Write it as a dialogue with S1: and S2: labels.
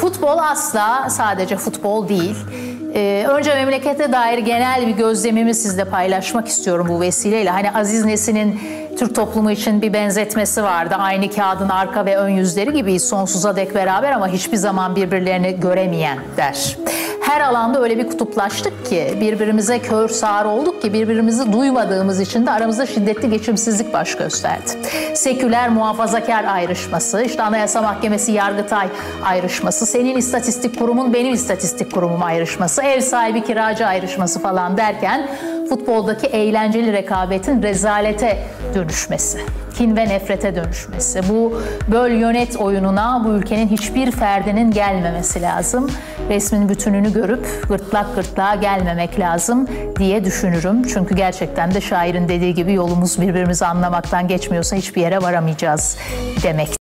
S1: Futbol asla sadece futbol değil. Önce memlekete dair genel bir gözlemimi sizle paylaşmak istiyorum bu vesileyle. Hani Aziz Nesin'in Türk toplumu için bir benzetmesi vardı. Aynı kağıdın arka ve ön yüzleri gibi sonsuza dek beraber ama hiçbir zaman birbirlerini göremeyen der. Her alanda öyle bir kutuplaştık ki, birbirimize kör sağır olduk ki, birbirimizi duymadığımız için de aramızda şiddetli geçimsizlik baş gösterdi. Seküler muhafazakar ayrışması, işte Anayasa Mahkemesi Yargıtay ayrışması, senin istatistik kurumun benim istatistik kurumum ayrışması, ev sahibi kiracı ayrışması falan derken futboldaki eğlenceli rekabetin rezalete dönüşmesi, kin ve nefrete dönüşmesi, bu böl yönet oyununa bu ülkenin hiçbir ferdinin gelmemesi lazım. Resmin bütününü görüp gırtlak gırtlağa gelmemek lazım diye düşünürüm. Çünkü gerçekten de şairin dediği gibi yolumuz birbirimizi anlamaktan geçmiyorsa hiçbir yere varamayacağız demek.